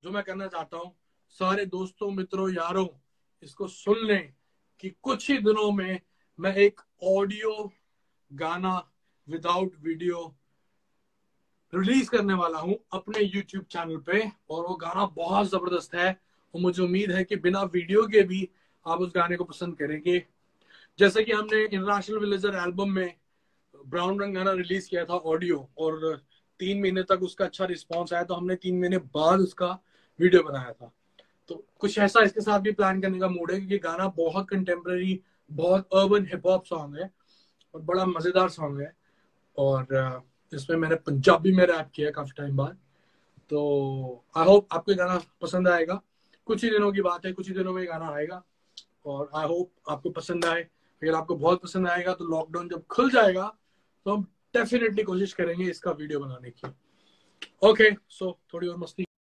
जो मैं करना चाहता हूँ, सारे दोस्तों, मित्रों, यारों, इसको सुन लें कि कुछ ही दिनों में मैं एक ऑडियो गाना विदाउट वीडियो रिलीज करने वाला हूं अपने YouTube चैनल पे। और वो गाना बहुत जबरदस्त है और मुझे उम्मीद है कि बिना वीडियो के भी आप उस गाने को पसंद करेंगे। जैसे कि हमने इंटरनेशनल विलेजर एल्बम में ब्राउन रंग गाना रिलीज किया था ऑडियो, और 3 महीने तक उसका अच्छा रिस्पॉन्स आया, तो हमने 3 महीने बाद उसका वीडियो बनाया था। तो कुछ ऐसा इसके साथ भी प्लान करने का मूड है, क्योंकि गाना बहुत कंटेम्प्रेरी, बहुत अर्बन हिप हॉप सॉन्ग है और बड़ा मजेदार सॉन्ग है। और इसमें मैंने पंजाबी में रैप किया काफी टाइम बाद। तो आई होप आपको ये गाना पसंद आएगा। कुछ ही दिनों की बात है, कुछ ही दिनों में ये गाना आएगा और आई होप आपको पसंद आए। अगर आपको बहुत पसंद आएगा तो लॉकडाउन जब खुल जाएगा तो हम डेफिनेटली कोशिश करेंगे इसका वीडियो बनाने की। ओके, सो थोड़ी और मस्ती